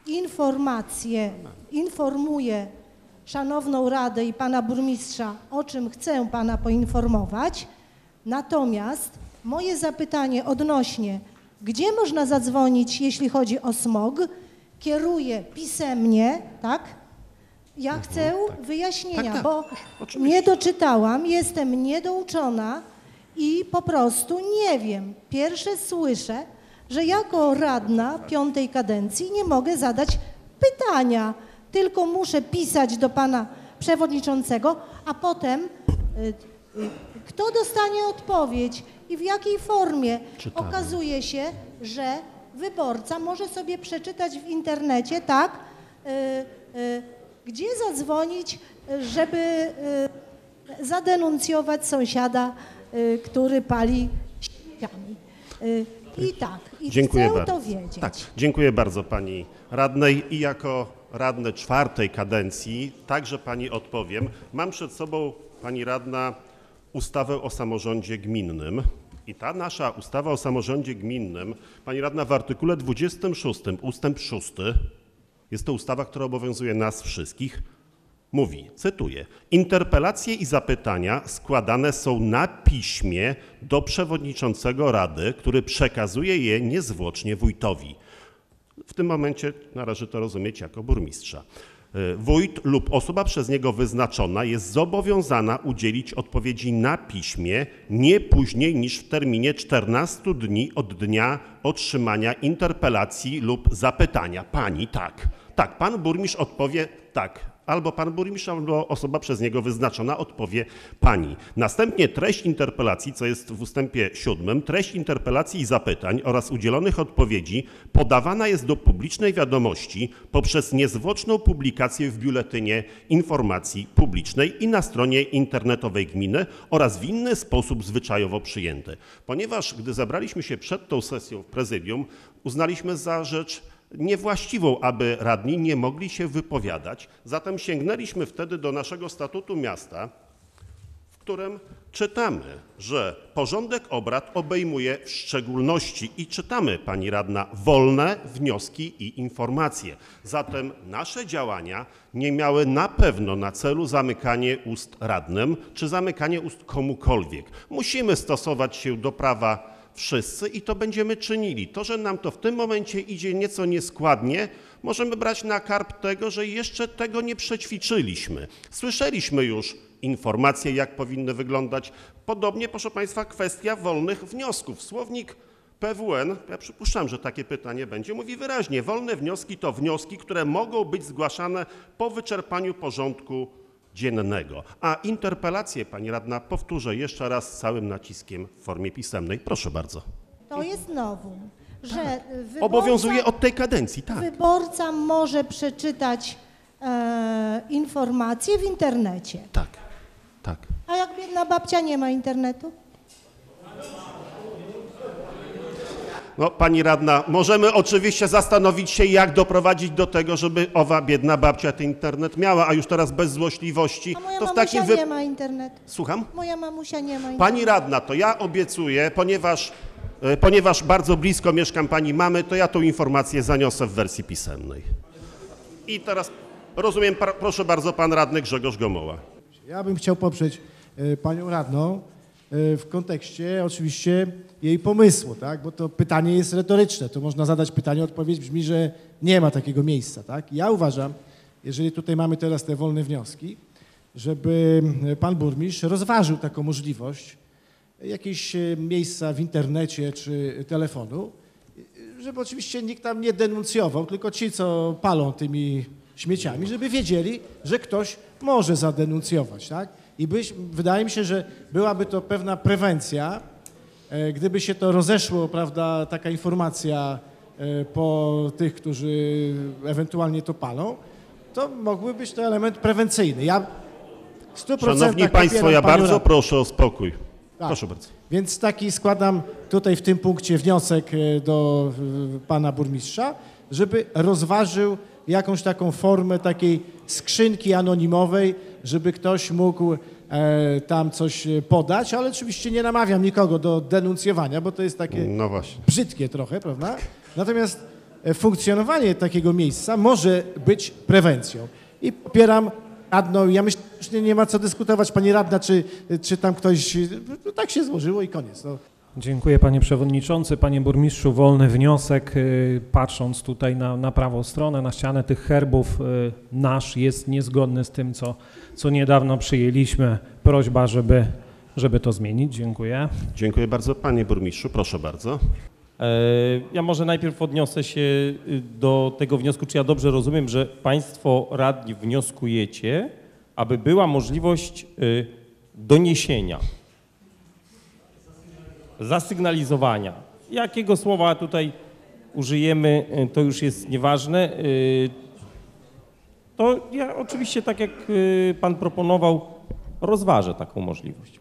informuję szanowną Radę i pana burmistrza, o czym chcę pana poinformować. Natomiast moje zapytanie odnośnie, gdzie można zadzwonić, jeśli chodzi o smog, kieruję pisemnie, tak? Ja chcę wyjaśnienia, bo nie doczytałam, jestem niedouczona i po prostu nie wiem. Pierwsze słyszę, że jako radna 5. kadencji nie mogę zadać pytania, tylko muszę pisać do pana przewodniczącego, a potem kto dostanie odpowiedź i w jakiej formie. Czytamy. Okazuje się, że wyborca może sobie przeczytać w internecie, tak, gdzie zadzwonić, żeby zadenuncjować sąsiada, który pali śmieciami. I Dziękuję chcę bardzo. to wiedzieć. Tak, dziękuję bardzo pani radnej i jako radny 4. kadencji także pani odpowiem. Mam przed sobą, pani radna, ustawę o samorządzie gminnym i ta nasza ustawa o samorządzie gminnym, pani radna, w artykule 26 ustęp 6, jest to ustawa, która obowiązuje nas wszystkich, mówi, cytuję, interpelacje i zapytania składane są na piśmie do przewodniczącego Rady, który przekazuje je niezwłocznie wójtowi. W tym momencie należy to rozumieć jako burmistrza. Wójt lub osoba przez niego wyznaczona jest zobowiązana udzielić odpowiedzi na piśmie nie później niż w terminie 14 dni od dnia otrzymania interpelacji lub zapytania. Pani, tak. Tak, pan burmistrz odpowie tak. Albo pan burmistrz, albo osoba przez niego wyznaczona odpowie pani. Następnie treść interpelacji, co jest w ustępie 7, treść interpelacji i zapytań oraz udzielonych odpowiedzi podawana jest do publicznej wiadomości poprzez niezwłoczną publikację w Biuletynie Informacji Publicznej i na stronie internetowej gminy oraz w inny sposób zwyczajowo przyjęty. Ponieważ gdy zebraliśmy się przed tą sesją w prezydium, uznaliśmy za rzecz niewłaściwą, aby radni nie mogli się wypowiadać. Zatem sięgnęliśmy wtedy do naszego statutu miasta, w którym czytamy, że porządek obrad obejmuje w szczególności i czytamy, pani radna, wolne wnioski i informacje. Zatem nasze działania nie miały na pewno na celu zamykanie ust radnym czy zamykanie ust komukolwiek. Musimy stosować się do prawa wszyscy i to będziemy czynili. To, że nam to w tym momencie idzie nieco nieskładnie, możemy brać na karb tego, że jeszcze tego nie przećwiczyliśmy. Słyszeliśmy już informacje, jak powinny wyglądać. Podobnie, proszę państwa, kwestia wolnych wniosków. Słownik PWN, ja przypuszczam, że takie pytanie będzie, mówi wyraźnie, wolne wnioski to wnioski, które mogą być zgłaszane po wyczerpaniu porządku dziennego. A interpelację, pani radna, powtórzę jeszcze raz z całym naciskiem w formie pisemnej. Proszę bardzo. To jest nowum, że Obowiązuje od tej kadencji, tak. wyborca może przeczytać informacje w internecie. Tak, tak. A jak biedna babcia nie ma internetu? No, pani radna, możemy oczywiście zastanowić się, jak doprowadzić do tego, żeby owa biedna babcia ten internet miała, a już teraz bez złośliwości. A moja To w mamusia takim nie ma internetu. Słucham? Moja mamusia nie ma internetu. Pani radna, to ja obiecuję, ponieważ bardzo blisko mieszkam pani mamy, to ja tą informację zaniosę w wersji pisemnej. I teraz rozumiem, proszę bardzo, pan radny Grzegorz Gomoła. Ja bym chciał poprzeć panią radną w kontekście oczywiście jej pomysłu, tak? Bo to pytanie jest retoryczne. To można zadać pytanie, odpowiedź brzmi, że nie ma takiego miejsca. Tak? Ja uważam, jeżeli tutaj mamy teraz te wolne wnioski, żeby pan burmistrz rozważył taką możliwość, jakieś miejsca w internecie czy telefonu, żeby oczywiście nikt tam nie denuncjował, tylko ci, co palą tymi śmieciami, żeby wiedzieli, że ktoś może zadenuncjować. Tak? I wydaje mi się, że byłaby to pewna prewencja, gdyby się to rozeszło, prawda, taka informacja po tych, którzy ewentualnie to palą, to mógłby być to element prewencyjny. Ja 100% Szanowni państwo, ja bardzo proszę o spokój. Tak. Proszę bardzo. Więc taki składam tutaj w tym punkcie wniosek do pana burmistrza, żeby rozważył jakąś taką formę takiej skrzynki anonimowej, żeby ktoś mógł tam coś podać, ale oczywiście nie namawiam nikogo do denuncjowania, bo to jest takie No właśnie. brzydkie trochę, prawda? Natomiast funkcjonowanie takiego miejsca może być prewencją. I popieram radną, ja myślę, że nie ma co dyskutować, pani radna, czy tam ktoś, no tak się złożyło i koniec. No. Dziękuję panie przewodniczący. Panie burmistrzu, wolny wniosek, patrząc tutaj na prawą stronę, na ścianę tych herbów, nasz jest niezgodny z tym, co niedawno przyjęliśmy. Prośba, żeby to zmienić. Dziękuję. Dziękuję bardzo. Panie burmistrzu, proszę bardzo. Ja może najpierw odniosę się do tego wniosku, czy ja dobrze rozumiem, że państwo radni wnioskujecie, aby była możliwość doniesienia, zasygnalizowania. Jakiego słowa tutaj użyjemy, to już jest nieważne. To ja oczywiście, tak jak pan proponował, rozważę taką możliwość.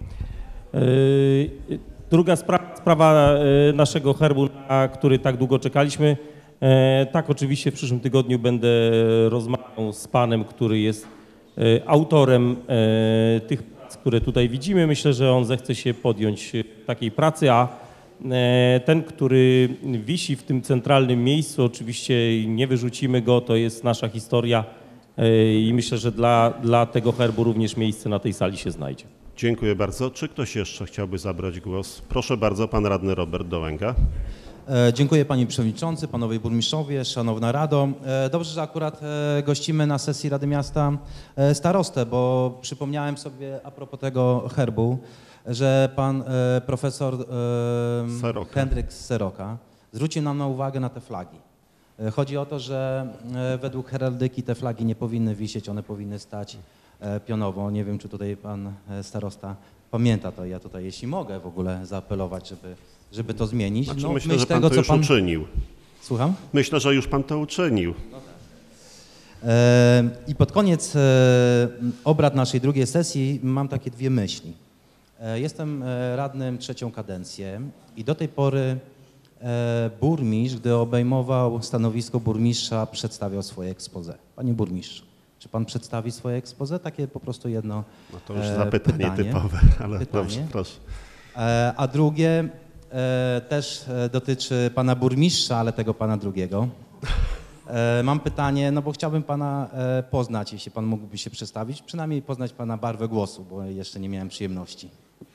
Druga sprawa naszego herbu, na który tak długo czekaliśmy. Tak, oczywiście w przyszłym tygodniu będę rozmawiał z panem, który jest autorem tych prac, które tutaj widzimy. Myślę, że on zechce się podjąć takiej pracy, a ten, który wisi w tym centralnym miejscu, oczywiście nie wyrzucimy go, to jest nasza historia i myślę, że dla tego herbu również miejsce na tej sali się znajdzie. Dziękuję bardzo. Czy ktoś jeszcze chciałby zabrać głos? Proszę bardzo, pan radny Robert Dołęga. Dziękuję panie przewodniczący, panowie burmistrzowie, szanowna rado. Dobrze, że akurat gościmy na sesji Rady Miasta starostę, bo przypomniałem sobie a propos tego herbu, że pan profesor Hendryk z Seroka zwrócił nam na uwagę na te flagi. Chodzi o to, że według heraldyki te flagi nie powinny wisieć, one powinny stać pionowo. Nie wiem, czy tutaj pan starosta pamięta to. Ja tutaj, jeśli mogę w ogóle zaapelować, żeby to zmienić. Znaczy, no, myślę, że pan to już uczynił. Słucham? Myślę, że już pan to uczynił. No tak. I pod koniec obrad naszej drugiej sesji mam takie dwie myśli. Jestem radnym trzecią kadencję i do tej pory burmistrz, gdy obejmował stanowisko burmistrza, przedstawiał swoje exposé. Panie burmistrzu, czy pan przedstawi swoje exposé? Takie po prostu jedno No to już zapytanie typowe, ale dobrze, proszę. A drugie też dotyczy pana burmistrza, ale tego pana drugiego. Mam pytanie, no bo chciałbym pana poznać, jeśli pan mógłby się przedstawić, przynajmniej poznać pana barwę głosu, bo jeszcze nie miałem przyjemności.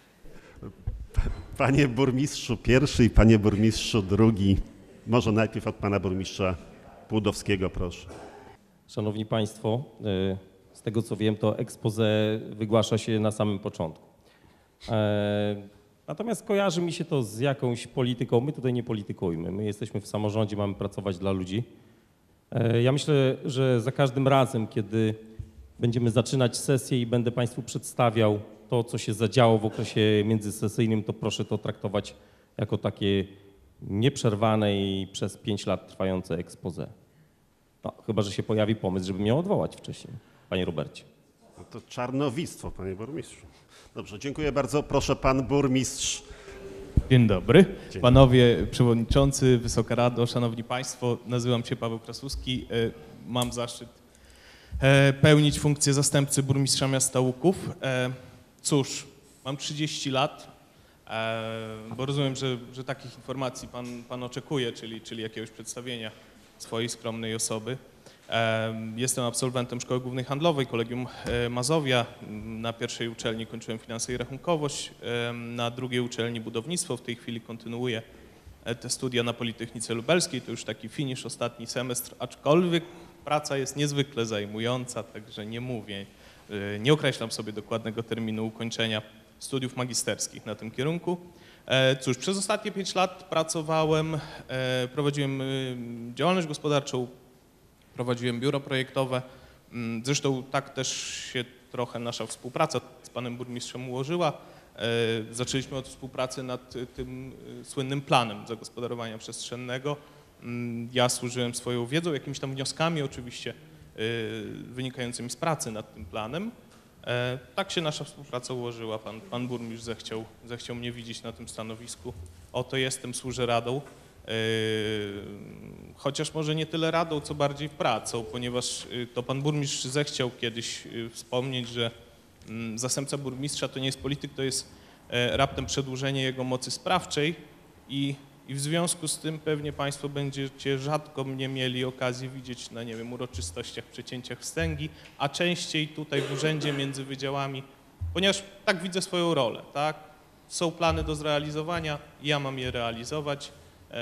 Panie burmistrzu pierwszy i panie burmistrzu drugi. Może najpierw od pana burmistrza Płudowskiego, proszę. Szanowni państwo, z tego co wiem, to exposé wygłasza się na samym początku. Natomiast kojarzy mi się to z jakąś polityką. My tutaj nie politykujmy. My jesteśmy w samorządzie, mamy pracować dla ludzi. Ja myślę, że za każdym razem, kiedy będziemy zaczynać sesję i będę państwu przedstawiał to, co się zadziało w okresie międzysesyjnym, to proszę to traktować jako takie nieprzerwane i przez 5 lat trwające exposé. No, chyba że się pojawi pomysł, żeby mnie odwołać wcześniej, panie Robercie. No to czarnowictwo, panie burmistrzu. Dobrze, dziękuję bardzo. Proszę pan burmistrz. Dzień dobry. Panowie przewodniczący, Wysoka Rado, szanowni państwo, nazywam się Paweł Krasuski. Mam zaszczyt pełnić funkcję zastępcy burmistrza miasta Łuków. Cóż, mam 30 lat, bo rozumiem, że takich informacji pan oczekuje, czyli jakiegoś przedstawienia swojej skromnej osoby. Jestem absolwentem Szkoły Głównej Handlowej, Kolegium Mazowia. Na pierwszej uczelni kończyłem finanse i rachunkowość, na drugiej uczelni budownictwo. W tej chwili kontynuuję te studia na Politechnice Lubelskiej. To już taki finisz, ostatni semestr, aczkolwiek praca jest niezwykle zajmująca, także nie mówię, nie określam sobie dokładnego terminu ukończenia studiów magisterskich na tym kierunku. Cóż, przez ostatnie 5 lat pracowałem, prowadziłem działalność gospodarczą, prowadziłem biuro projektowe. Zresztą tak też się trochę nasza współpraca z panem burmistrzem ułożyła. Zaczęliśmy od współpracy nad tym słynnym planem zagospodarowania przestrzennego. Ja służyłem swoją wiedzą, jakimiś tam wnioskami oczywiście wynikającymi z pracy nad tym planem. Tak się nasza współpraca ułożyła. Pan burmistrz zechciał mnie widzieć na tym stanowisku. Oto jestem, służę radą. Chociaż może nie tyle radą, co bardziej pracą, ponieważ to pan burmistrz zechciał kiedyś wspomnieć, że zastępca burmistrza to nie jest polityk, to jest raptem przedłużenie jego mocy sprawczej i w związku z tym pewnie państwo będziecie rzadko mnie mieli okazję widzieć na, nie wiem, uroczystościach, przecięciach wstęgi, a częściej tutaj w urzędzie między wydziałami, ponieważ tak widzę swoją rolę, tak? Są plany do zrealizowania, ja mam je realizować,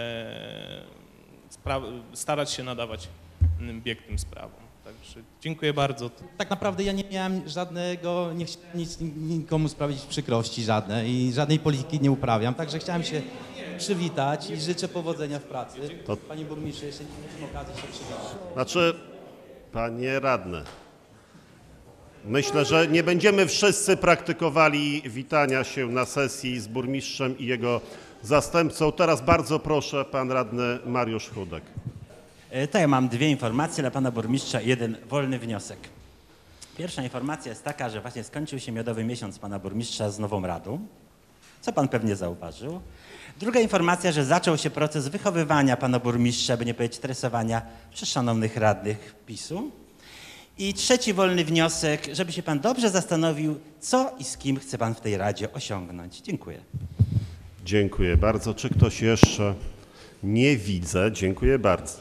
starać się nadawać bieg tym sprawom. Także dziękuję bardzo. Tak naprawdę ja nie miałem żadnego, nie chciałem nikomu sprawić przykrości żadnej i żadnej polityki nie uprawiam, także chciałem się przywitać i życzę powodzenia w pracy. Panie burmistrzu, jeszcze nie mieliśmy okazji się przywitać. Znaczy, panie radny, myślę, że nie będziemy wszyscy praktykowali witania się na sesji z burmistrzem i jego zastępcą. Teraz bardzo proszę, pan radny Mariusz Chudek. To ja mam dwie informacje dla pana burmistrza i jeden wolny wniosek. Pierwsza informacja jest taka, że właśnie skończył się miodowy miesiąc pana burmistrza z nową radą, co pan pewnie zauważył. Druga informacja, że zaczął się proces wychowywania pana burmistrza, by nie powiedzieć tresowania przez szanownych radnych PiS-u. I trzeci wolny wniosek, żeby się pan dobrze zastanowił, co i z kim chce pan w tej radzie osiągnąć. Dziękuję. Dziękuję bardzo. Czy ktoś jeszcze? Nie widzę. Dziękuję bardzo.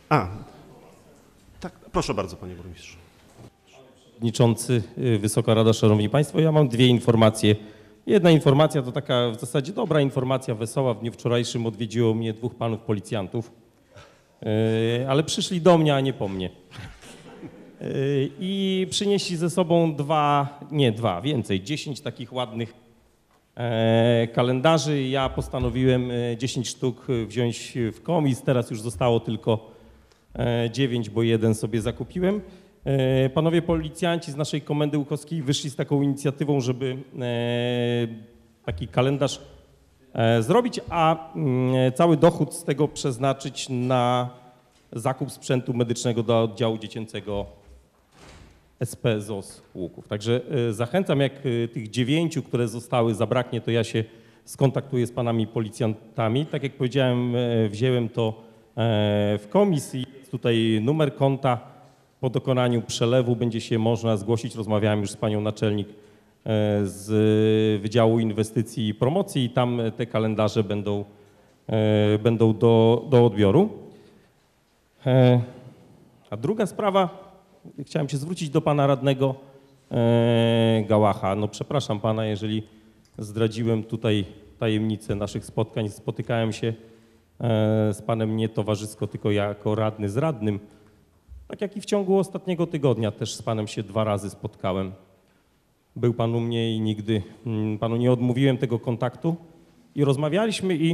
Tak, proszę bardzo, panie burmistrzu. Przewodniczący, Wysoka Rada, Szanowni Państwo, ja mam dwie informacje. Jedna informacja to taka w zasadzie dobra informacja, wesoła. W dniu wczorajszym odwiedziło mnie dwóch panów policjantów, ale przyszli do mnie, a nie po mnie. I przynieśli ze sobą więcej, 10 takich ładnych kalendarzy. Ja postanowiłem 10 sztuk wziąć w komis, teraz już zostało tylko 9, bo jeden sobie zakupiłem. Panowie policjanci z naszej Komendy Łukowskiej wyszli z taką inicjatywą, żeby taki kalendarz zrobić, a cały dochód z tego przeznaczyć na zakup sprzętu medycznego dla oddziału dziecięcego SP ZOS Łuków. Także zachęcam, jak tych 9, które zostały, zabraknie, to ja się skontaktuję z panami policjantami. Tak jak powiedziałem, wziąłem to w komisji. Jest tutaj numer konta. Po dokonaniu przelewu będzie się można zgłosić. Rozmawiałem już z panią naczelnik z Wydziału Inwestycji i Promocji i tam te kalendarze będą do odbioru. A druga sprawa, chciałem się zwrócić do pana radnego Gałacha. No przepraszam pana, jeżeli zdradziłem tutaj tajemnicę naszych spotkań. Spotykałem się z panem nie towarzysko, tylko jako radny z radnym. Tak jak i w ciągu ostatniego tygodnia też z panem się 2 razy spotkałem. Był pan u mnie i nigdy panu nie odmówiłem tego kontaktu i rozmawialiśmy i...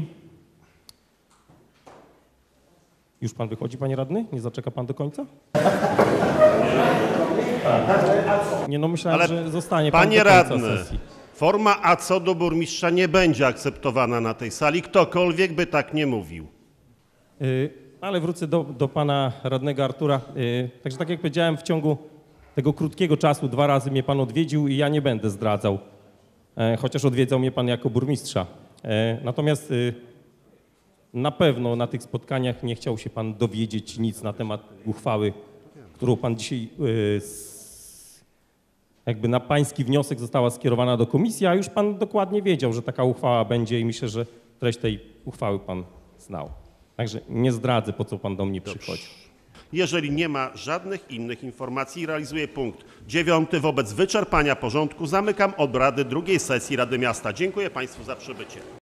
Już pan wychodzi, panie radny? Nie zaczeka pan do końca? Nie, no myślałem, że zostanie pan Panie do końca radny, sesji. forma a co do burmistrza nie będzie akceptowana na tej sali. Ktokolwiek by tak nie mówił. Ale wrócę do pana radnego Artura. Także tak jak powiedziałem, w ciągu tego krótkiego czasu 2 razy mnie pan odwiedził i ja nie będę zdradzał, chociaż odwiedzał mnie pan jako burmistrza. Natomiast na pewno na tych spotkaniach nie chciał się pan dowiedzieć nic na temat uchwały, którą pan dzisiaj jakby na pański wniosek została skierowana do komisji, a już pan dokładnie wiedział, że taka uchwała będzie i myślę, że treść tej uchwały pan znał. Także nie zdradzę, po co pan do mnie przychodzi. Jeżeli nie ma żadnych innych informacji, realizuję punkt 9. Wobec wyczerpania porządku zamykam obrady 2. sesji Rady Miasta. Dziękuję państwu za przybycie.